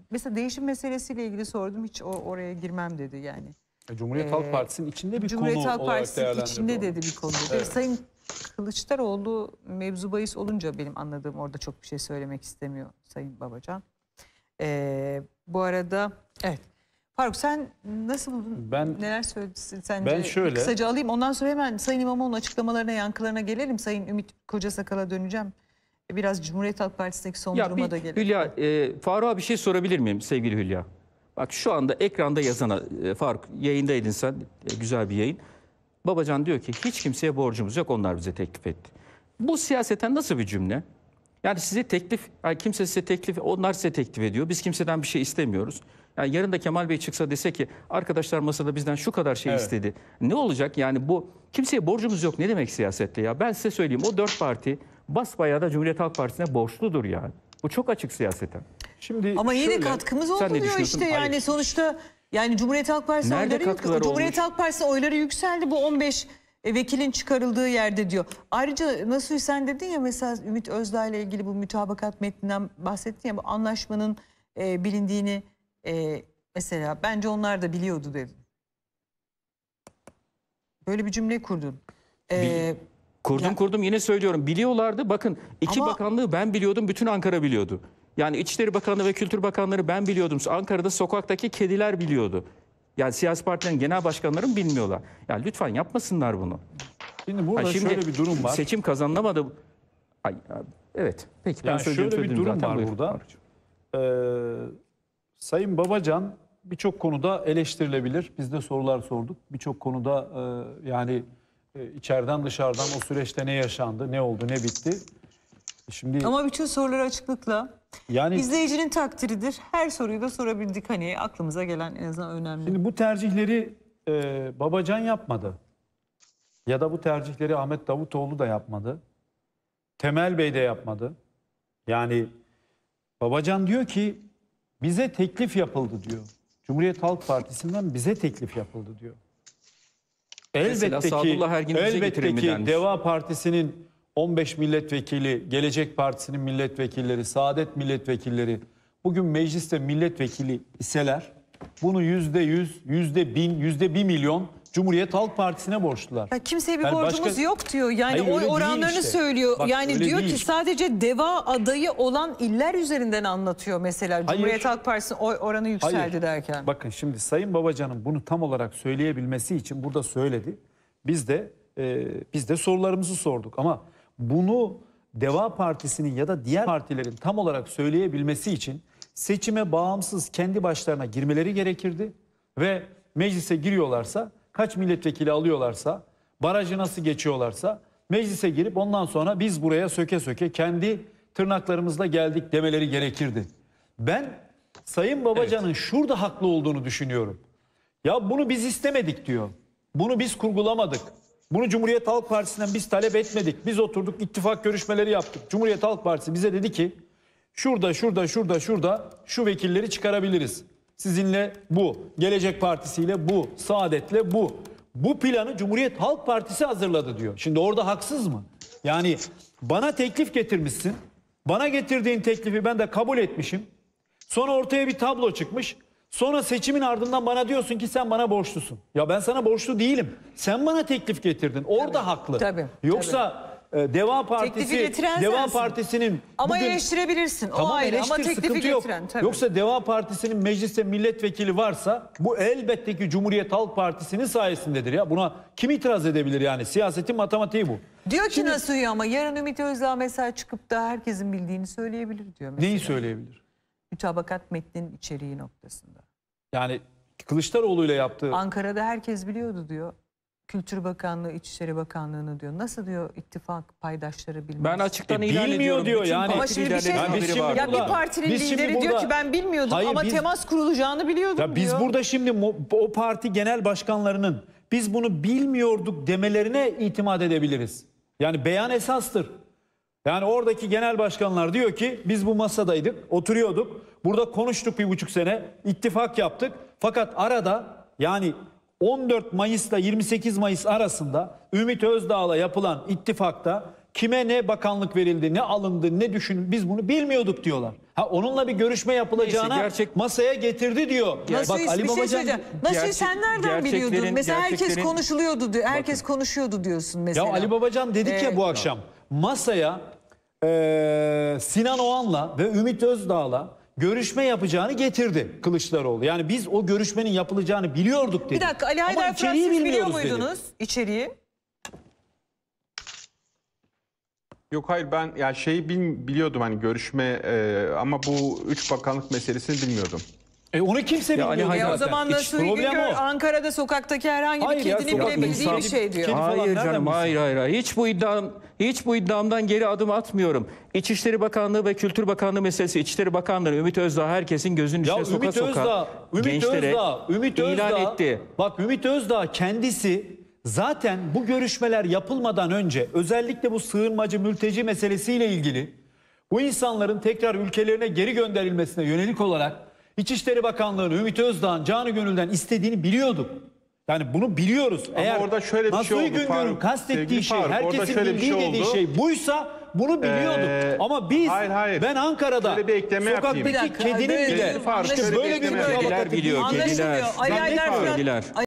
mesela değişim meselesiyle ilgili sordum, hiç oraya girmem dedi yani. Cumhuriyet Halk Partisi'nin içinde bir Cumhuriyet konu Halk olarak Partisi'nin değerlendirdi. içinde dedi bir konu dedi. Evet. Sayın Kılıçdaroğlu mevzu bahis olunca benim anladığım orada çok bir şey söylemek istemiyor Sayın Babacan. Bu arada evet. Faruk, sen nasıl buldun? Neler söyledin sence? Ben şöyle, kısaca alayım, ondan sonra hemen Sayın İmamoğlu'nun açıklamalarına, yankılarına gelelim. Sayın Ümit Kocasakal'a döneceğim. Biraz Cumhuriyet Halk Partisi'ndeki son duruma da gelelim. Hülya, Faruk'a bir şey sorabilir miyim sevgili Hülya? Bak şu anda ekranda yazana, Faruk yayındaydın sen, güzel bir yayın. Babacan diyor ki hiç kimseye borcumuz yok, onlar bize teklif etti. Bu siyaseten nasıl bir cümle? Yani size teklif, yani kimse size teklif, onlar size teklif ediyor. Biz kimseden bir şey istemiyoruz. Yani yarın da Kemal Bey çıksa dese ki arkadaşlar masada bizden şu kadar şey istedi. Ne olacak? Yani bu kimseye borcumuz yok ne demek siyasette ya? Ben size söyleyeyim, o 4 parti basbayağı da Cumhuriyet Halk Partisi'ne borçludur yani. Bu çok açık siyaseten. Şimdi ama yine şöyle, katkımız oldu diyor işte yani. Hayır. Sonuçta yani Cumhuriyet Halk Partisi oyları yükseldi bu 15 vekilin çıkarıldığı yerde diyor. Ayrıca nasıl sen dedin ya, mesela Ümit Özdağ ile ilgili bu mütabakat metninden bahsettin ya, bu anlaşmanın bilindiğini mesela bence onlar da biliyordu dedin. Böyle bir cümle kurdun. Kurdum yine söylüyorum. Biliyorlardı. Bakın iki bakanlığı ben biliyordum. Bütün Ankara biliyordu. Yani İçişleri Bakanlığı ve Kültür Bakanları ben biliyordum. Ankara'da sokaktaki kediler biliyordu. Yani siyasi partilerin genel başkanları bilmiyorlar. Yani lütfen yapmasınlar bunu. Şimdi burada şöyle bir durum var. Seçim kazanılamadı. Evet. Peki. Yani şöyle bir durum var burada. Sayın Babacan birçok konuda eleştirilebilir. Biz de sorular sorduk. Birçok konuda yani içeriden dışarıdan o süreçte ne yaşandı, ne oldu, ne bitti. Şimdi ama bütün soruları açıklıkla, yani izleyicinin takdiridir. Her soruyu da sorabildik, hani aklımıza gelen en azından önemli. Şimdi bu tercihleri Babacan yapmadı. Ya da bu tercihleri Ahmet Davutoğlu da yapmadı. Temel Bey de yapmadı. Yani Babacan diyor ki bize teklif yapıldı diyor. Cumhuriyet Halk Partisi'nden bize teklif yapıldı diyor. Elbette ki Deva Partisi'nin 15 milletvekili, Gelecek Partisi'nin milletvekilleri, Saadet milletvekilleri bugün mecliste milletvekili iseler bunu %100, %1000, %1 milyon Cumhuriyet Halk Partisi'ne borçlular. Ya kimseye bir borcumuz yok diyor. Yani oy oranlarını söylüyor. Bak, yani diyor ki sadece Deva adayı olan iller üzerinden anlatıyor mesela. Cumhuriyet Halk Partisi'nin oy oranı yükseldi derken. Bakın şimdi Sayın Babacan'ın bunu tam olarak söyleyebilmesi için burada söyledi. Biz de sorularımızı sorduk ama bunu Deva Partisi'nin ya da diğer partilerin tam olarak söyleyebilmesi için seçime bağımsız kendi başlarına girmeleri gerekirdi ve meclise giriyorlarsa, kaç milletvekili alıyorlarsa, barajı nasıl geçiyorlarsa meclise girip ondan sonra biz buraya söke söke kendi tırnaklarımızla geldik demeleri gerekirdi. Ben Sayın Babacan'ın şurada haklı olduğunu düşünüyorum. Ya bunu biz istemedik diyor. Bunu biz kurgulamadık. Bunu Cumhuriyet Halk Partisi'nden biz talep etmedik. Biz oturduk, ittifak görüşmeleri yaptık. Cumhuriyet Halk Partisi bize dedi ki şurada şu vekilleri çıkarabiliriz. Sizinle bu, Gelecek Partisi'yle bu, Saadet'le bu. Bu planı Cumhuriyet Halk Partisi hazırladı diyor. Şimdi orada haksız mı? Yani bana teklif getirmişsin. Bana getirdiğin teklifi ben de kabul etmişim. Sonra ortaya bir tablo çıkmış. Sonra seçimin ardından bana diyorsun ki sen bana borçlusun. Ya ben sana borçlu değilim. Sen bana teklif getirdin. Orada haklı. Tabii, yoksa Deva Partisi'nin ama bugün, eleştirebilirsin. Tamam, o ayrı ama teklifi getiren. Tabii. Yoksa Deva Partisi'nin mecliste milletvekili varsa bu elbette ki Cumhuriyet Halk Partisi'nin sayesindedir ya. Buna kim itiraz edebilir yani? Siyasetin matematiği bu. Diyor ki nasıl uyuyor ama yarın Ümit Özdağ mesela çıkıp da herkesin bildiğini söyleyebilir diyor mesela. Neyi söyleyebilir? Mütabakat metninin içeriği noktasında. Yani Kılıçdaroğlu ile yaptığı... Ankara'da herkes biliyordu diyor. Kültür Bakanlığı, İçişleri Bakanlığı'nı diyor. Nasıl diyor ittifak paydaşları bilmez. Ben açıktan ilan ediyorum. Diyor yani. Ama şimdi bir şey ya bir partinin lideri diyor ki ben bilmiyordum ama temas kurulacağını biliyordum diyor. Biz burada şimdi o parti genel başkanlarının biz bunu bilmiyorduk demelerine itimat edebiliriz. Yani beyan esastır. Yani oradaki genel başkanlar diyor ki biz bu masadaydık, oturuyorduk. Burada konuştuk 1,5 sene, ittifak yaptık. Fakat arada yani 14 Mayıs'la 28 Mayıs arasında Ümit Özdağ'la yapılan ittifakta kime ne bakanlık verildi, ne alındı, ne düşünün biz bunu bilmiyorduk diyorlar. Ha, onunla bir görüşme yapılacağına Neyse, masaya getirdi diyor. Nasıl Ali bir şey Babacan söyleyeceğim. Nasıl sen nereden biliyordun? Mesela herkes konuşuluyordu diyor. Herkes konuşuyordu diyorsun mesela. Ya Ali Babacan dedik ya bu akşam masaya Sinan Oğan'la ve Ümit Özdağ'la görüşme yapacağını getirdi Kılıçdaroğlu. Yani biz o görüşmenin yapılacağını biliyorduk dedik. Bir dakika Ali Ama Haydar Fırat içeriği siz biliyor bilmiyoruz dedi. muydunuz içeriği? Yok hayır ben ya şeyi biliyordum hani görüşme ama bu 3 bakanlık meselesini bilmiyordum. Onu kimse bilmiyor. Ali Haydar- O zaman Hiç Nasuhi problem Güngör o. Ankara'da sokaktaki herhangi bir Hayır ya, kedinin sokak bilebildiği bir insanı- şey diyor. Kedi falan Hayır nereden canım, bilsin? hayır. Hiç bu iddiamdan geri adım atmıyorum. İçişleri Bakanlığı ve Kültür Bakanlığı meselesi, İçişleri Bakanlığı Ümit Özdağ herkesin gözünün Ya içine Ümit soka gençlere Ümit ilan Özdağ, etti. Bak Ümit Özdağ kendisi zaten bu görüşmeler yapılmadan önce özellikle bu sığınmacı mülteci meselesiyle ilgili bu insanların tekrar ülkelerine geri gönderilmesine yönelik olarak İçişleri Bakanlığı'nın Ümit Özdağ'ın canı gönülden istediğini biliyorduk. Yani bunu biliyoruz. Ama Eğer orada şöyle bir şey Nasuhi oldu Güngör'ün Faruk. kastettiği Sevgili şey, Faruk, orada herkesin şöyle bir bildiği şey dediği oldu. şey buysa bunu biliyorduk. Ama biz, hayır. ben Ankara'da Şöyle bir ekleme yapayım. sokaktaki Bir dakika, kedinin böyle- bile Faruk, işte şöyle böyle bir bir ekleme mütabakatı Kediler biliyor, değil. kediler. Anlaşılmıyor. Ali Haydar Zannetmiyorum. Fırat- Kediler.